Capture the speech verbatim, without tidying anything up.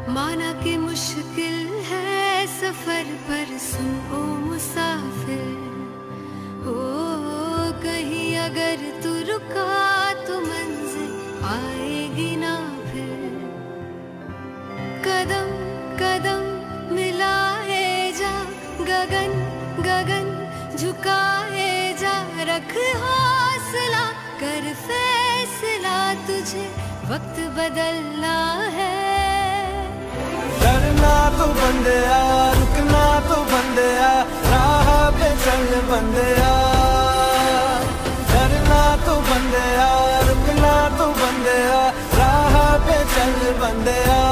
माना कि मुश्किल है सफर पर सुन ओ मुसाफिर, हो कहीं अगर तू रुका तो मंजिल आएगी ना फिर। कदम कदम मिलाए जा, गगन गगन झुकाए जा, रख हौसला कर फैसला, तुझे वक्त बदलना है। डरना तो बंदिया, रुकना तो बंदिया, राह पे चल बंदिया। डरना तो बंदिया, रुकना तो बंदिया, राह पे चल बंदिया।